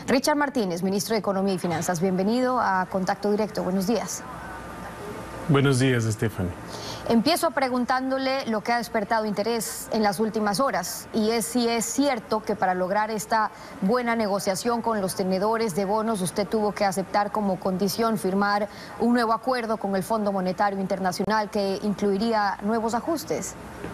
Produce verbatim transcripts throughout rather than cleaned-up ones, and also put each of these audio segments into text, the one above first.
Richard Martínez, ministro de Economía y Finanzas, bienvenido a Contacto Directo. Buenos días. Buenos días, Stephanie. Empiezo preguntándole lo que ha despertado interés en las últimas horas, y es si es cierto que para lograr esta buena negociación con los tenedores de bonos usted tuvo que aceptar como condición firmar un nuevo acuerdo con el Fondo Monetario Internacional que incluiría nuevos ajustes.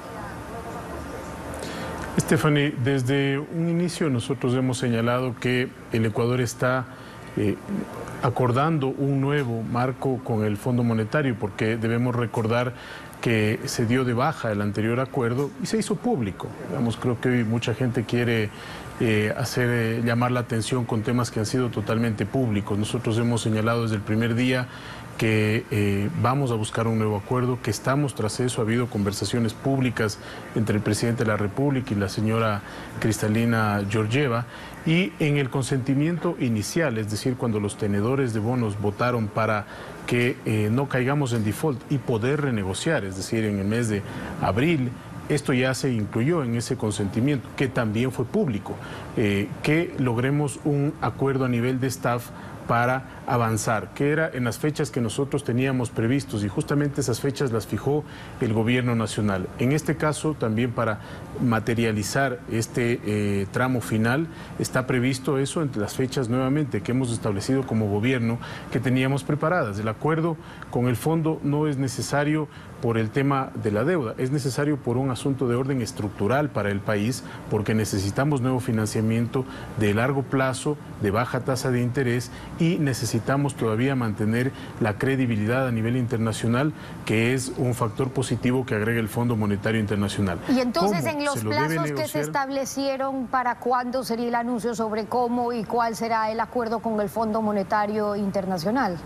Stephanie, desde un inicio nosotros hemos señalado que el Ecuador está eh, acordando un nuevo marco con el Fondo Monetario, porque debemos recordar que se dio de baja el anterior acuerdo y se hizo público. Digamos, creo que hoy mucha gente quiere eh, hacer eh, llamar la atención con temas que han sido totalmente públicos. Nosotros hemos señalado desde el primer día que eh, vamos a buscar un nuevo acuerdo, que estamos tras eso. Ha habido conversaciones públicas entre el presidente de la República y la señora Kristalina Georgieva, y en el consentimiento inicial, es decir, cuando los tenedores de bonos votaron para que eh, no caigamos en default y poder renegociar, es decir, en el mes de abril, esto ya se incluyó en ese consentimiento, que también fue público, eh, que logremos un acuerdo a nivel de staff para avanzar, que era en las fechas que nosotros teníamos previstos, y justamente esas fechas las fijó el gobierno nacional. En este caso, también para materializar este eh, tramo final, está previsto eso entre las fechas nuevamente que hemos establecido como gobierno, que teníamos preparadas. El acuerdo con el fondo no es necesario por el tema de la deuda, es necesario por un asunto de orden estructural para el país, porque necesitamos nuevo financiamiento de largo plazo, de baja tasa de interés, y necesitamos todavía mantener la credibilidad a nivel internacional, que es un factor positivo que agrega el Fondo Monetario Internacional. Y entonces, en los plazos que se establecieron, ¿para cuándo sería el anuncio sobre cómo y cuál será el acuerdo con el Fondo Monetario Internacional?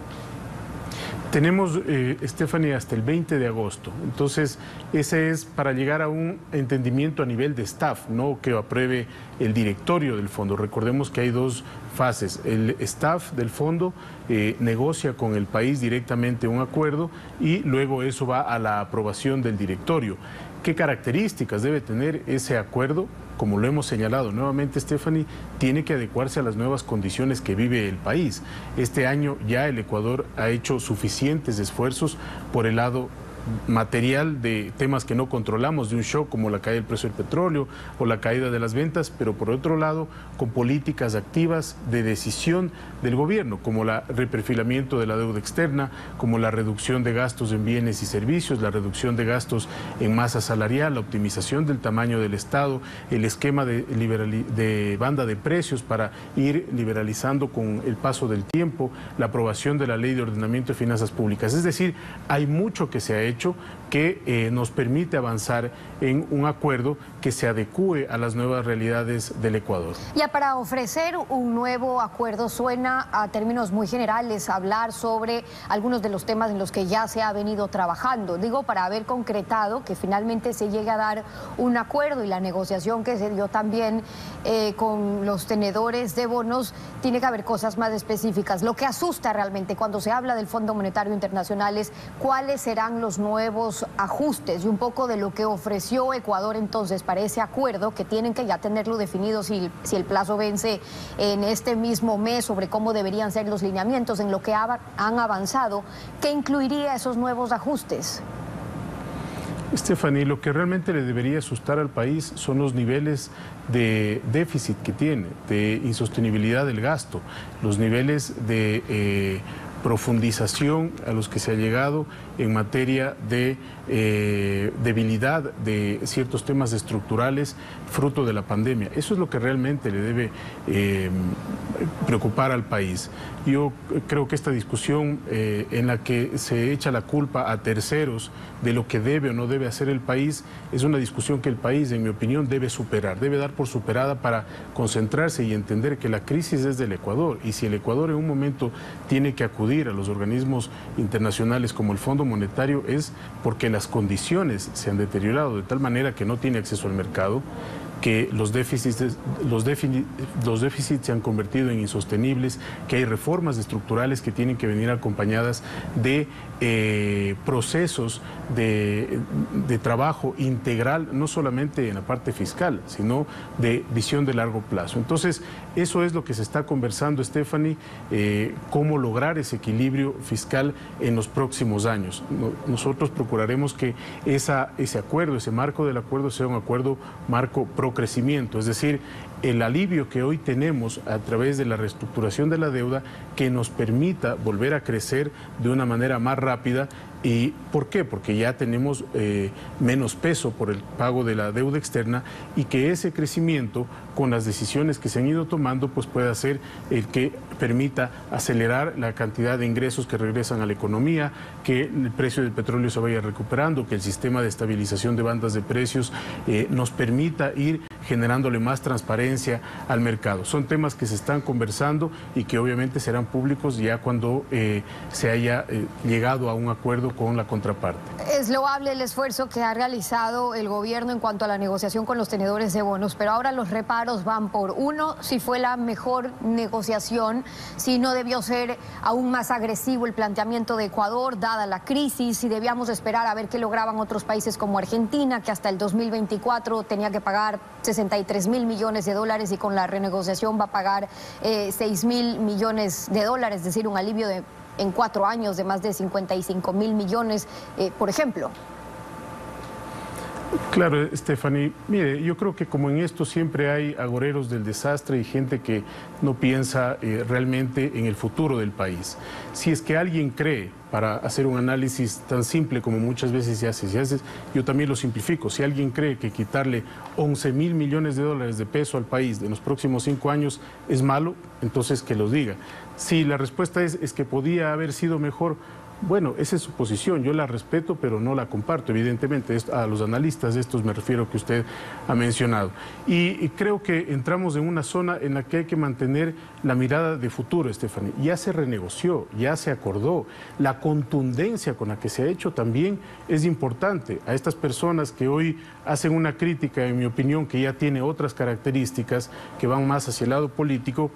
Tenemos, eh, Stephanie, hasta el veinte de agosto. Entonces, ese es para llegar a un entendimiento a nivel de staff, no que apruebe el directorio del fondo. Recordemos que hay dos fases. El staff del fondo eh, negocia con el país directamente un acuerdo, y luego eso va a la aprobación del directorio. ¿Qué características debe tener ese acuerdo? Como lo hemos señalado nuevamente, Stephanie, tiene que adecuarse a las nuevas condiciones que vive el país. Este año ya el Ecuador ha hecho suficientes esfuerzos por el lado material de temas que no controlamos, de un shock como la caída del precio del petróleo o la caída de las ventas, pero por otro lado con políticas activas de decisión del gobierno, como el reperfilamiento de la deuda externa, como la reducción de gastos en bienes y servicios, la reducción de gastos en masa salarial, la optimización del tamaño del Estado, el esquema de, de banda de precios para ir liberalizando con el paso del tiempo, la aprobación de la Ley de Ordenamiento de Finanzas Públicas. Es decir, hay mucho que se ha hecho que eh, nos permite avanzar en un acuerdo que se adecúe a las nuevas realidades del Ecuador. Ya para ofrecer un nuevo acuerdo, suena a términos muy generales hablar sobre algunos de los temas en los que ya se ha venido trabajando. Digo, para haber concretado que finalmente se llegue a dar un acuerdo, y la negociación que se dio también eh, con los tenedores de bonos, tiene que haber cosas más específicas. Lo que asusta realmente cuando se habla del Fondo Monetario Internacional es cuáles serán los nuevos ajustes, y un poco de lo que ofreció Ecuador entonces para ese acuerdo, que tienen que ya tenerlo definido si, si el plazo vence en este mismo mes, sobre cómo deberían ser los lineamientos, en lo que ha, han avanzado. ¿Qué incluiría esos nuevos ajustes? Stephanie, lo que realmente le debería asustar al país son los niveles de déficit que tiene, de insostenibilidad del gasto, los niveles de eh, profundización a los que se ha llegado en materia de eh, debilidad de ciertos temas estructurales fruto de la pandemia. Eso es lo que realmente le debe eh, preocupar al país. Yo creo que esta discusión eh, en la que se echa la culpa a terceros de lo que debe o no debe hacer el país es una discusión que el país, en mi opinión, debe superar, debe dar por superada para concentrarse y entender que la crisis es del Ecuador, y si el Ecuador en un momento tiene que acudir a los organismos internacionales como el Fondo Monetario, es porque las condiciones se han deteriorado de tal manera que no tiene acceso al mercado, que los déficits, los déficits, los déficits se han convertido en insostenibles, que hay reformas estructurales que tienen que venir acompañadas de eh, procesos de, de trabajo integral, no solamente en la parte fiscal, sino de visión de largo plazo. Entonces, eso es lo que se está conversando, Stephanie, eh, cómo lograr ese equilibrio fiscal en los próximos años. Nosotros procuraremos que esa, ese acuerdo, ese marco del acuerdo sea un acuerdo marco pro crecimiento, es decir, el alivio que hoy tenemos a través de la reestructuración de la deuda que nos permita volver a crecer de una manera más rápida. ¿Y por qué? Porque ya tenemos eh, menos peso por el pago de la deuda externa y que ese crecimiento, con las decisiones que se han ido tomando, pues pueda ser el que permita acelerar la cantidad de ingresos que regresan a la economía, que el precio del petróleo se vaya recuperando, que el sistema de estabilización de bandas de precios eh, nos permita ir generándole más transparencia al mercado. Son temas que se están conversando y que obviamente serán públicos ya cuando eh, se haya eh, llegado a un acuerdo con la contraparte. Es loable el esfuerzo que ha realizado el gobierno en cuanto a la negociación con los tenedores de bonos, pero ahora los reparos van por uno, si fue la mejor negociación, si no debió ser aún más agresivo el planteamiento de Ecuador, dada la crisis, si debíamos esperar a ver qué lograban otros países como Argentina, que hasta el dos mil veinticuatro tenía que pagar sesenta y tres mil millones de dólares y con la renegociación va a pagar eh, seis mil millones de dólares, es decir, un alivio de en cuatro años de más de cincuenta y cinco mil millones, eh, por ejemplo. Claro, Stephanie, mire, yo creo que como en esto siempre hay agoreros del desastre y gente que no piensa eh, realmente en el futuro del país. Si es que alguien cree, para hacer un análisis tan simple como muchas veces se hace, se hace, yo también lo simplifico, si alguien cree que quitarle once mil millones de dólares de peso al país en los próximos cinco años es malo, entonces que lo diga. Si la respuesta es, es que podía haber sido mejor, bueno, esa es su posición, yo la respeto, pero no la comparto, evidentemente, a los analistas de estos me refiero que usted ha mencionado. Y, y creo que entramos en una zona en la que hay que mantener la mirada de futuro, Stephanie. Ya se renegoció, ya se acordó, la contundencia con la que se ha hecho también es importante. A estas personas que hoy hacen una crítica, en mi opinión, que ya tiene otras características, que van más hacia el lado político,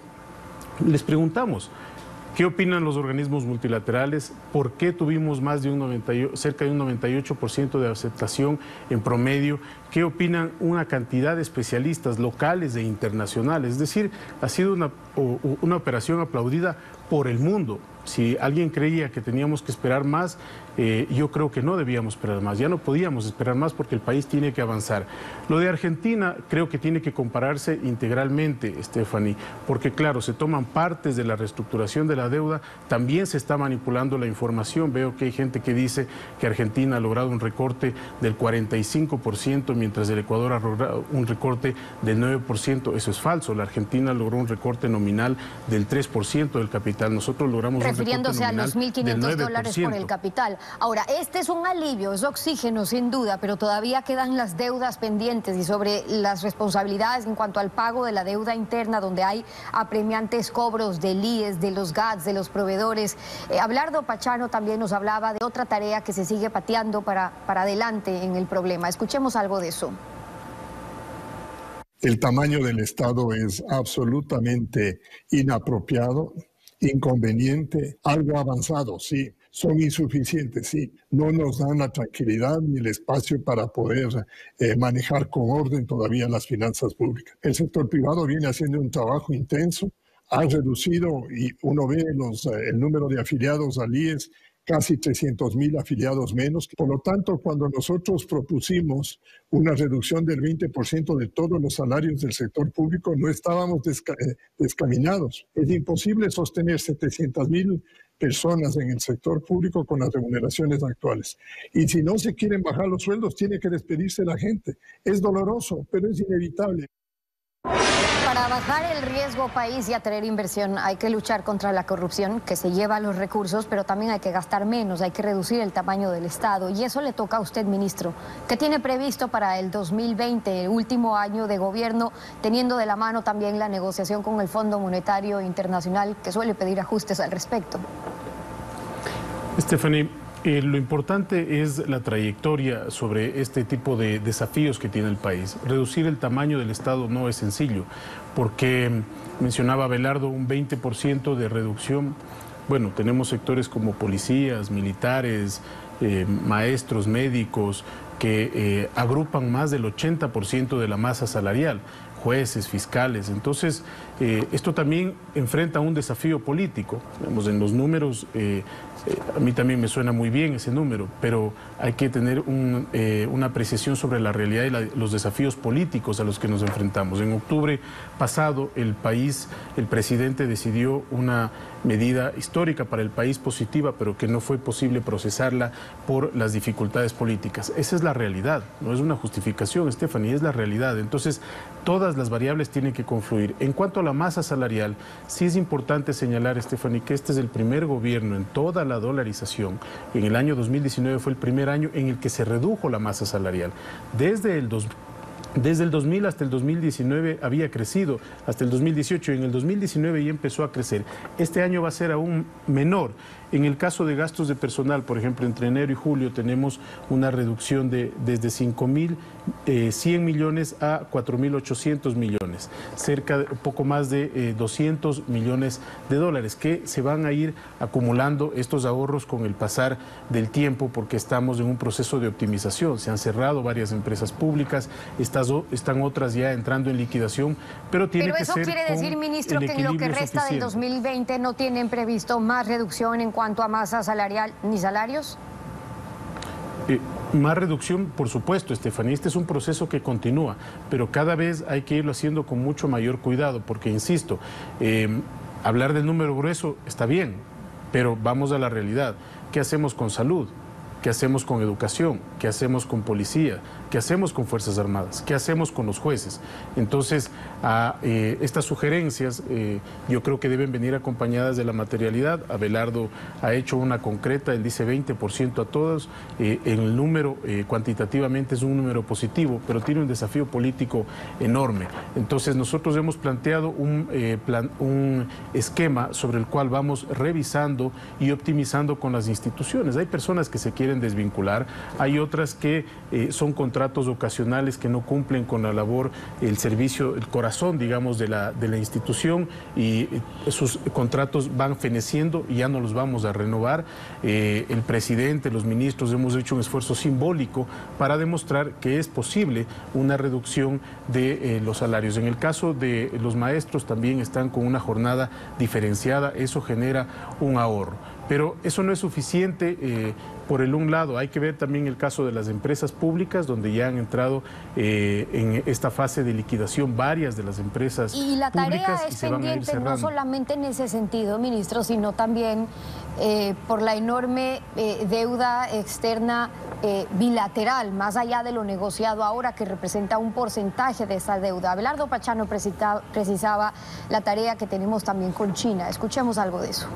les preguntamos, ¿qué opinan los organismos multilaterales? ¿Por qué tuvimos más de un noventa, cerca de un noventa y ocho por ciento de aceptación en promedio? ¿Qué opinan una cantidad de especialistas locales e internacionales? Es decir, ha sido una, una operación aplaudida por el mundo. Si alguien creía que teníamos que esperar más, eh, yo creo que no debíamos esperar más. Ya no podíamos esperar más porque el país tiene que avanzar. Lo de Argentina creo que tiene que compararse integralmente, Stephanie, porque claro, se toman partes de la reestructuración de la deuda, también se está manipulando la información. Veo que hay gente que dice que Argentina ha logrado un recorte del cuarenta y cinco por ciento, mientras el Ecuador ha logrado un recorte del nueve por ciento. Eso es falso. La Argentina logró un recorte nominal del tres por ciento del capital. Nosotros logramos refiriéndose a los mil quinientos dólares por el capital. Ahora, este es un alivio, es oxígeno sin duda, pero todavía quedan las deudas pendientes y sobre las responsabilidades en cuanto al pago de la deuda interna, donde hay apremiantes cobros del I E S, de los G A T S, de los proveedores. Eh, Abelardo Pachano también nos hablaba de otra tarea que se sigue pateando para, para adelante en el problema. Escuchemos algo de eso. El tamaño del Estado es absolutamente inapropiado, inconveniente, algo avanzado, sí, son insuficientes, sí, no nos dan la tranquilidad ni el espacio para poder eh, manejar con orden todavía las finanzas públicas. El sector privado viene haciendo un trabajo intenso, ha reducido, y uno ve los, el número de afiliados al I E S, casi trescientos mil afiliados menos. Por lo tanto, cuando nosotros propusimos una reducción del veinte por ciento de todos los salarios del sector público, no estábamos desca descaminados. Es imposible sostener setecientas mil personas en el sector público con las remuneraciones actuales. Y si no se quieren bajar los sueldos, tiene que despedirse la gente. Es doloroso, pero es inevitable. Para bajar el riesgo país y atraer inversión hay que luchar contra la corrupción que se lleva los recursos, pero también hay que gastar menos, hay que reducir el tamaño del Estado y eso le toca a usted, ministro. ¿Qué tiene previsto para el dos mil veinte, el último año de gobierno, teniendo de la mano también la negociación con el Fondo Monetario Internacional que suele pedir ajustes al respecto? Stephanie, Eh, lo importante es la trayectoria sobre este tipo de desafíos que tiene el país. Reducir el tamaño del Estado no es sencillo, porque mencionaba Abelardo un veinte por ciento de reducción. Bueno, tenemos sectores como policías, militares, eh, maestros, médicos, que eh, agrupan más del ochenta por ciento de la masa salarial, jueces, fiscales. Entonces, eh, esto también enfrenta un desafío político. Vemos en los números, eh, eh, a mí también me suena muy bien ese número, pero hay que tener un, eh, una apreciación sobre la realidad y la, los desafíos políticos a los que nos enfrentamos. En octubre pasado, el país, el presidente decidió una medida histórica para el país, positiva, pero que no fue posible procesarla por las dificultades políticas. Esa es la realidad, no es una justificación, Stephanie, es la realidad. Entonces, todas las variables tienen que confluir. En cuanto a la masa salarial, sí es importante señalar, Stephanie, que este es el primer gobierno en toda la dolarización. En el año dos mil diecinueve fue el primer año en el que se redujo la masa salarial. Desde el dos Desde el dos mil hasta el dos mil diecinueve había crecido, hasta el dos mil dieciocho, y en el dos mil diecinueve ya empezó a crecer. Este año va a ser aún menor. En el caso de gastos de personal, por ejemplo, entre enero y julio tenemos una reducción de desde cinco mil cien millones a cuatro mil ochocientos millones, cerca de poco más de eh, doscientos millones de dólares, que se van a ir acumulando estos ahorros con el pasar del tiempo, porque estamos en un proceso de optimización. Se han cerrado varias empresas públicas, estas, están otras ya entrando en liquidación, pero tiene pero que ser. Pero eso quiere decir, ministro, que en lo que resta suficiente. Del dos mil veinte no tienen previsto más reducción en cuanto a masa salarial ni salarios. Eh, más reducción, por supuesto, Estefanía, este es un proceso que continúa, pero cada vez hay que irlo haciendo con mucho mayor cuidado, porque, insisto, eh, hablar del número grueso está bien, pero vamos a la realidad. ¿Qué hacemos con salud? ¿Qué hacemos con educación? ¿Qué hacemos con policía? ¿Qué hacemos con Fuerzas Armadas? ¿Qué hacemos con los jueces? Entonces, a, eh, estas sugerencias eh, yo creo que deben venir acompañadas de la materialidad. Abelardo ha hecho una concreta, él dice veinte por ciento a todos. Eh, el número eh, cuantitativamente es un número positivo, pero tiene un desafío político enorme. Entonces, nosotros hemos planteado un, eh, plan, un esquema sobre el cual vamos revisando y optimizando con las instituciones. Hay personas que se quieren desvincular, hay otras que eh, son contratos ocasionales que no cumplen con la labor, el servicio, el corazón, digamos, de la, de la institución, y esos contratos van feneciendo y ya no los vamos a renovar. Eh, el presidente, los ministros hemos hecho un esfuerzo simbólico para demostrar que es posible una reducción de eh, los salarios. En el caso de los maestros también están con una jornada diferenciada, eso genera un ahorro. Pero eso no es suficiente. Eh, por el un lado, hay que ver también el caso de las empresas públicas, donde ya han entrado eh, en esta fase de liquidación varias de las empresas públicas. Y la tarea es pendiente no solamente en ese sentido, ministro, sino también eh, por la enorme eh, deuda externa eh, bilateral, más allá de lo negociado ahora, que representa un porcentaje de esa deuda. Abelardo Pachano precisaba, precisaba la tarea que tenemos también con China. Escuchemos algo de eso.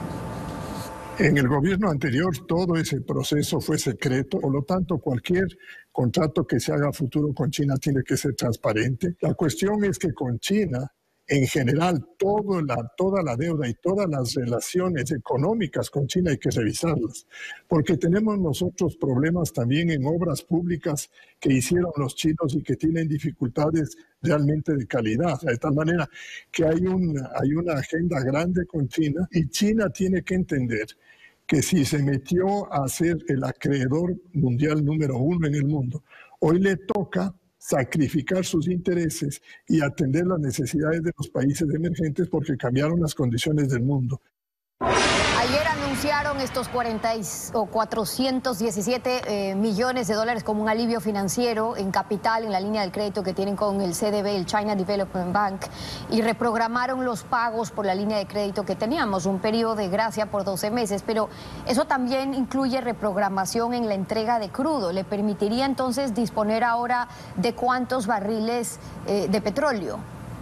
En el gobierno anterior todo ese proceso fue secreto, por lo tanto cualquier contrato que se haga a futuro con China tiene que ser transparente. La cuestión es que con China, en general, todo la, toda la deuda y todas las relaciones económicas con China hay que revisarlas, porque tenemos nosotros problemas también en obras públicas que hicieron los chinos y que tienen dificultades realmente de calidad, de tal manera que hay, un, hay una agenda grande con China, y China tiene que entender que si se metió a ser el acreedor mundial número uno en el mundo, hoy le toca sacrificar sus intereses y atender las necesidades de los países emergentes, porque cambiaron las condiciones del mundo. Ayer anunciaron estos cuarenta o cuatrocientos diecisiete eh, millones de dólares como un alivio financiero en capital, en la línea del crédito que tienen con el C D B, el China Development Bank, y reprogramaron los pagos por la línea de crédito que teníamos, un periodo de gracia por doce meses, pero eso también incluye reprogramación en la entrega de crudo. ¿Le permitiría entonces disponer ahora de cuántos barriles eh, de petróleo?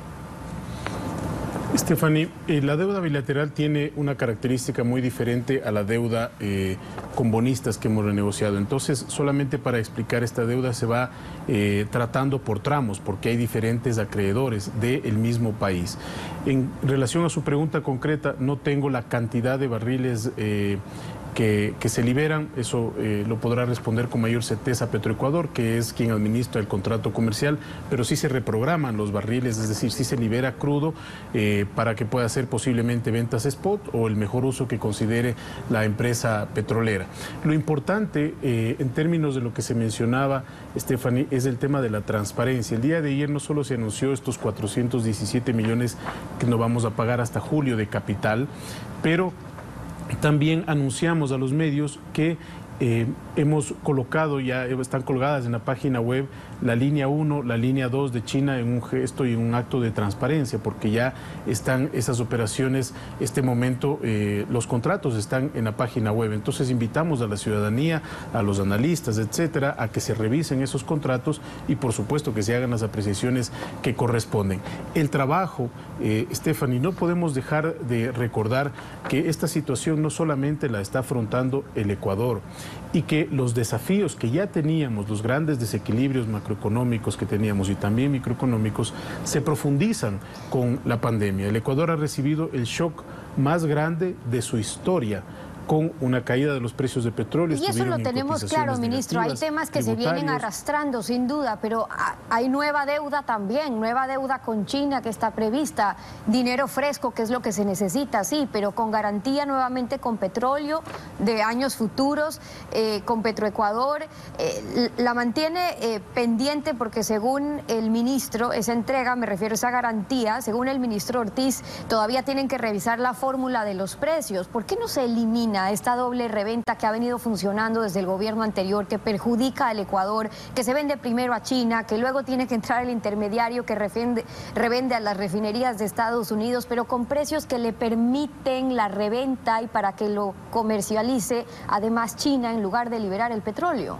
Stephanie, eh, la deuda bilateral tiene una característica muy diferente a la deuda eh, con bonistas que hemos renegociado. Entonces, solamente para explicar, esta deuda se va eh, tratando por tramos, porque hay diferentes acreedores del mismo país. En relación a su pregunta concreta, no tengo la cantidad de barriles eh, que, que se liberan, eso eh, lo podrá responder con mayor certeza Petroecuador, que es quien administra el contrato comercial, pero sí se reprograman los barriles, es decir, sí se libera crudo eh, para que pueda hacer posiblemente ventas spot o el mejor uso que considere la empresa petrolera. Lo importante eh, en términos de lo que se mencionaba, Stephanie, es el tema de la transparencia. El día de ayer no solo se anunció estos cuatrocientos diecisiete millones que nos vamos a pagar hasta julio de capital, pero también anunciamos a los medios que eh, hemos colocado, ya están colgadas en la página web, la línea uno, la línea dos de China en un gesto y en un acto de transparencia, porque ya están esas operaciones, este momento, eh, los contratos están en la página web. Entonces invitamos a la ciudadanía, a los analistas, etcétera, a que se revisen esos contratos y por supuesto que se hagan las apreciaciones que corresponden. El trabajo, eh, Stephanie, no podemos dejar de recordar que esta situación no solamente la está afrontando el Ecuador y que los desafíos que ya teníamos, los grandes desequilibrios macroeconómicos que teníamos y también microeconómicos, se profundizan con la pandemia. El Ecuador ha recibido el shock más grande de su historia, con una caída de los precios de petróleo. Y eso lo tenemos claro, ministro. Hay temas que se vienen arrastrando, sin duda, pero hay nueva deuda también, nueva deuda con China que está prevista, dinero fresco, que es lo que se necesita, sí, pero con garantía nuevamente con petróleo de años futuros, eh, con Petroecuador. Eh, la mantiene eh, pendiente porque según el ministro, esa entrega, me refiero a esa garantía, según el ministro Ortiz, todavía tienen que revisar la fórmula de los precios. ¿Por qué no se elimina esta doble reventa que ha venido funcionando desde el gobierno anterior, que perjudica al Ecuador, que se vende primero a China, que luego tiene que entrar el intermediario que revende, revende a las refinerías de Estados Unidos, pero con precios que le permiten la reventa y para que lo comercialice además China en lugar de liberar el petróleo?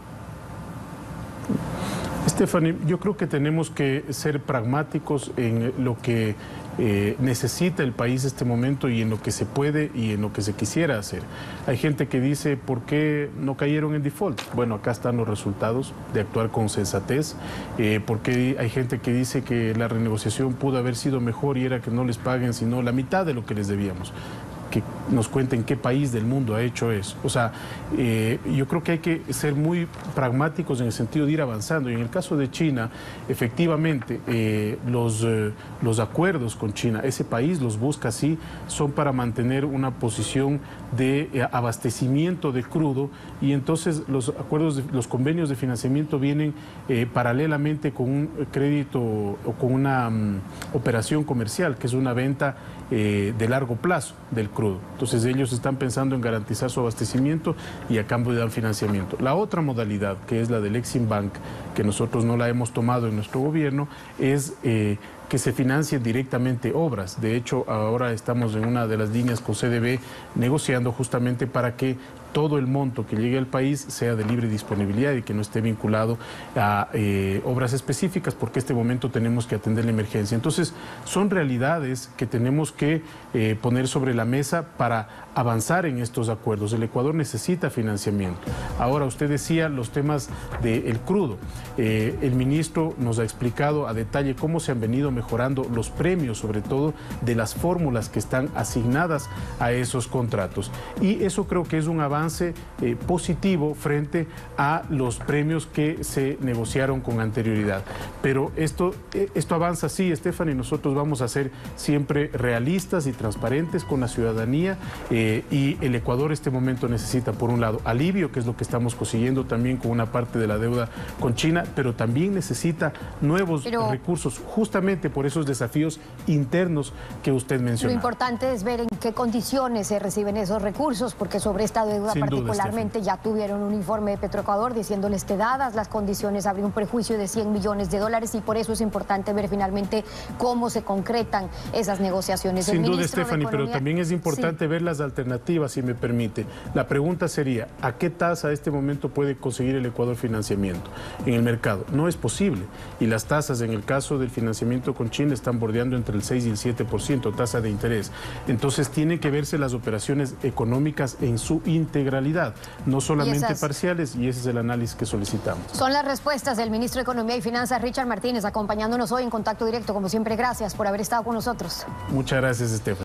Stephanie, yo creo que tenemos que ser pragmáticos en lo que eh, necesita el país en este momento y en lo que se puede y en lo que se quisiera hacer. Hay gente que dice, ¿por qué no cayeron en default? Bueno, acá están los resultados de actuar con sensatez. Eh, porque hay gente que dice que la renegociación pudo haber sido mejor y era que no les paguen sino la mitad de lo que les debíamos. Que nos cuenten qué país del mundo ha hecho eso. O sea, eh, yo creo que hay que ser muy pragmáticos en el sentido de ir avanzando. Y en el caso de China, efectivamente, eh, los, eh, los acuerdos con China, ese país los busca así, son para mantener una posición de eh, abastecimiento de crudo y entonces los acuerdos, de, los convenios de financiamiento vienen eh, paralelamente con un crédito o con una um, operación comercial, que es una venta eh, de largo plazo del crudo. Entonces ellos están pensando en garantizar su abastecimiento y a cambio de dar financiamiento. La otra modalidad, que es la del Exim Bank, que nosotros no la hemos tomado en nuestro gobierno, es eh, que se financien directamente obras. De hecho, ahora estamos en una de las líneas con C D B negociando justamente para que todo el monto que llegue al país sea de libre disponibilidad y que no esté vinculado a eh, obras específicas, porque en este momento tenemos que atender la emergencia. Entonces, son realidades que tenemos que eh, poner sobre la mesa para avanzar en estos acuerdos. El Ecuador necesita financiamiento. Ahora, usted decía los temas del crudo. Eh, el ministro nos ha explicado a detalle cómo se han venido mejorando los premios, sobre todo de las fórmulas que están asignadas a esos contratos. Y eso creo que es un avance Eh, positivo frente a los premios que se negociaron con anterioridad. Pero esto, eh, esto avanza así, Stephanie, nosotros vamos a ser siempre realistas y transparentes con la ciudadanía eh, y el Ecuador en este momento necesita, por un lado, alivio, que es lo que estamos consiguiendo también con una parte de la deuda con China, pero también necesita nuevos pero, recursos, justamente por esos desafíos internos que usted mencionó. Lo importante es ver en qué condiciones se reciben esos recursos, porque sobre esta deuda Sin particularmente duda, ya tuvieron un informe de Petroecuador diciéndoles que dadas las condiciones habría un perjuicio de cien millones de dólares y por eso es importante ver finalmente cómo se concretan esas negociaciones. Sin duda, Stephanie, pero también es importante sí. ver las alternativas, si me permite. La pregunta sería, ¿a qué tasa a este momento puede conseguir el Ecuador financiamiento en el mercado? No es posible. Y las tasas en el caso del financiamiento con China están bordeando entre el seis y el siete por ciento, tasa de interés. Entonces tienen que verse las operaciones económicas en su integralidad, no solamente esas, parciales, y ese es el análisis que solicitamos. Son las respuestas del ministro de Economía y Finanzas, Richard Martínez, acompañándonos hoy en Contacto Directo. Como siempre, gracias por haber estado con nosotros. Muchas gracias, Estefan.